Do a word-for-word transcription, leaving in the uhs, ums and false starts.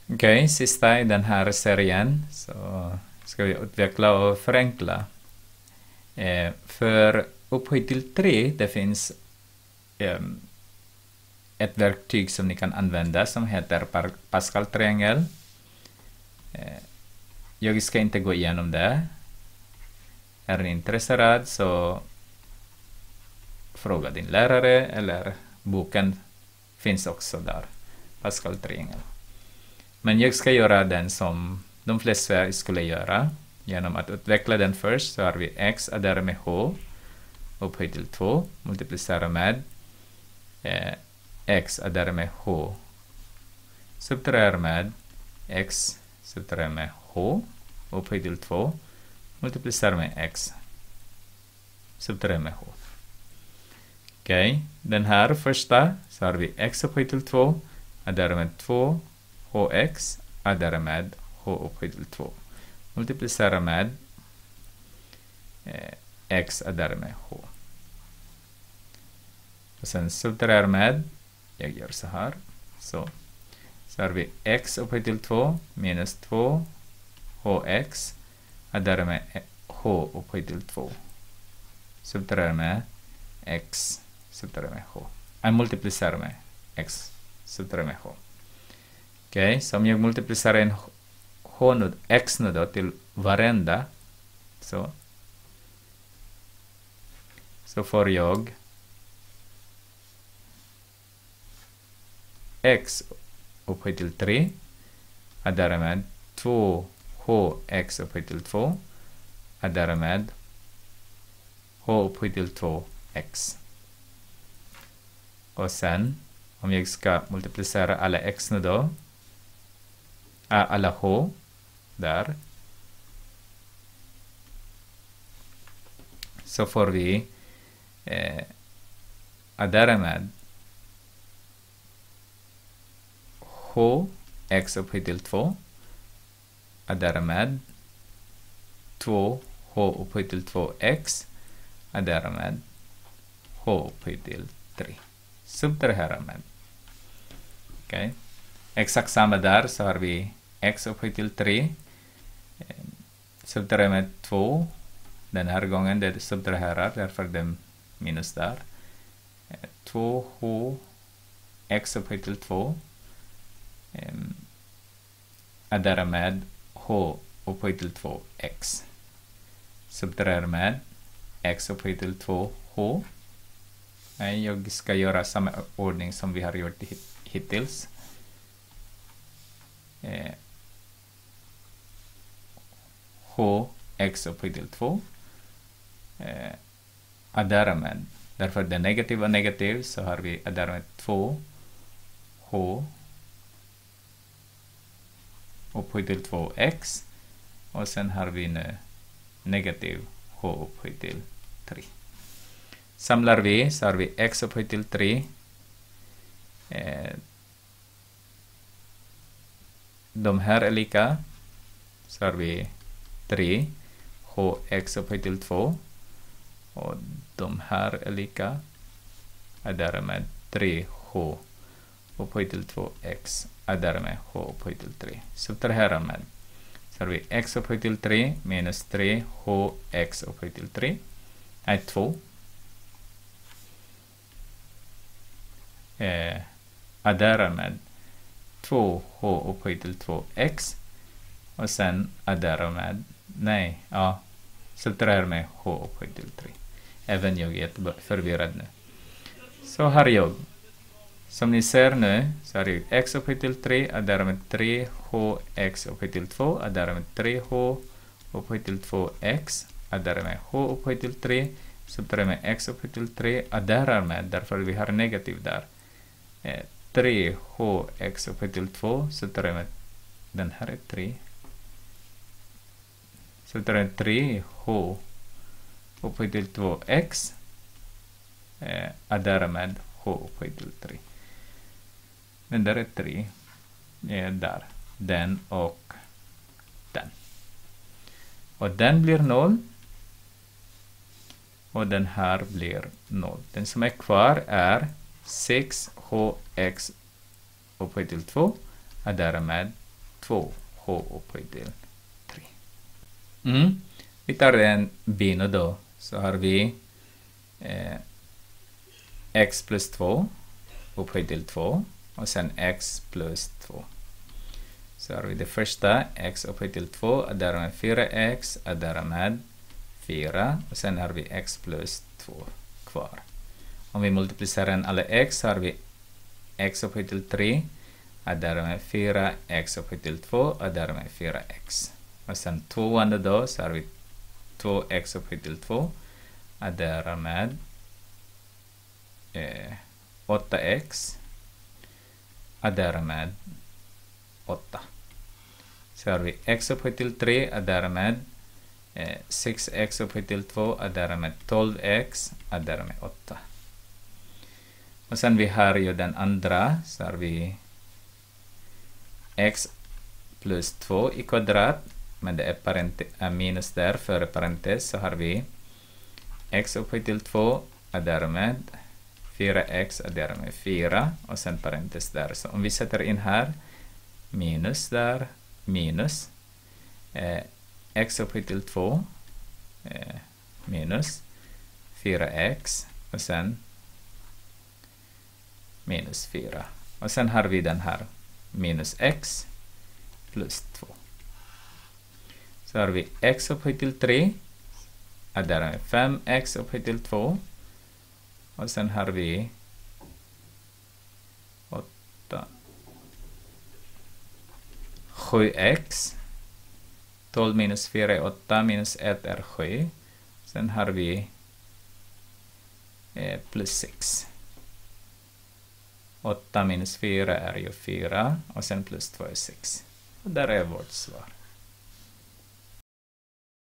Okej, okay, sista i den här serien så ska vi utveckla och förenkla. Eh, för upphöjt till tre, det finns eh, ett verktyg som ni kan använda som heter Pascal-triangel. Eh, jag ska inte gå igenom det. Är ni intresserad så fråga din lärare, eller boken finns också där. Pascal-triangel. Men jag ska göra den som de flesta skulle göra. Genom att utveckla den först så har vi x adderar med h upphöjt till två multiplicera med eh, x adderar med h subtraherar med x subtraherar med h upphöjt till två multiplicera med x subtraherar med h. Okej, okay. Den här första så har vi x upphöjt till två adderar med två hx adderar med h upphöjt till två multiplicera med eh, x adderar med h. Och sen subtraherar med, jag gör så här, så, så har vi x upphöjt till två minus två hx adderar med h upphöjt till två subtraherar med x subtraherar med h. Jag multiplicerar med x subtraherar med h. Okej, okay, så om jag multiplicerar en h nu, x nu då till varenda så så får jag x upphöjt till tre adderar med två hx upphöjt till två adderar med h upphöjt till två x. Och sen om jag ska multiplicera alla x nu då, alla h där, så får vi eh, addera med h x upphöjt till två addera med två h upphöjt till två x addera med h upphöjt till tre. Subtrahera med. Okej. Okay. Exakt samma där så har vi x upphöjt till tre. Subtrahera med två. Den här gången det subtraherar, därför det minus där. två h x upphöjt till två. Addera med h upphöjt till två x. Subtrahera med x upphöjt till två h. Nej, jag ska göra samma ordning som vi har gjort hittills. Eh, h x upphöjt till två eh, addera med, därför det negativa och negativ så har vi addera med två h upphöjt till två x och sen har vi nu negativ h upphöjt till tre. Samlar vi så har vi x upphöjt till tre. Eh, de här är lika. Så har vi tre hx upphöjt till två. Och de här är lika. Addera med tre h upphöjt till två x. Addera med h upphöjt till tre. Subtrahera med. Så har vi x upphöjt till tre minus tre hx upphöjt till tre. Är två. Eh, addera med två h upphöjt till två x och sen addera med, nej, ja, subtrahera med h upphöjt till tre. Även jag är förvirrad nu. Så har jag, som ni ser nu, så har jag x upphöjt till tre, addera med tre hx upphöjt till två, addera med tre h upphöjt till två x, addera med h upphöjt till tre, subtrahera med x upphöjt till tre, addera med, därför vi har negativ där. Eh, tre hx upphöjt till två, subtrahera med, den här är tre. Subtrahera med tre h upphöjt till två x, eh, addera med h upphöjt till tre. Den där är tre. Eh, där. Den och den. Och den blir noll. Och den här blir noll. Den som är kvar är sex hx upphöjt till två. Addera med två h upphöjt till tre. Mm. Vi tar en bino då. Så har vi eh, x plus två upphöjt till två. Och sen x plus två. Så har vi det första, x upphöjt till två, adderar med fyra x, adderar med fyra. Och sen har vi x plus två kvar. Om vi multiplicerar alla x har vi x upphöjt till tre, adderar med fyra, x upphöjt till två, adderar med fyra x. Och sen tvåande då så har vi två x upphöjt till två, adderar med eh, åtta x, adderar med åtta. Så har vi x upphöjt till tre, adderar med eh, sex x upphöjt till två, adderar med tolv x, adderar med åtta. Och sen vi har ju den andra, så har vi x plus två i kvadrat, men det är, parente, är minus där före parentes, så har vi x upphöjt till två, adderar med fyra x, adderar med fyra, och sen parentes där. Så om vi sätter in här, minus där, minus, eh, x upphöjt till två, eh, minus, fyra x, och sen minus fyra. Och sen har vi den här, minus x plus två. Så har vi x upphöjt till tre, adderar med fem x upphöjt till två. Och sen har vi åtta, sju x. tolv minus fyra är åtta, minus ett är sju. Sen har vi eh, plus sex. åtta minus fyra är ju fyra, och sen plus två är sex. Och där är vårt svar.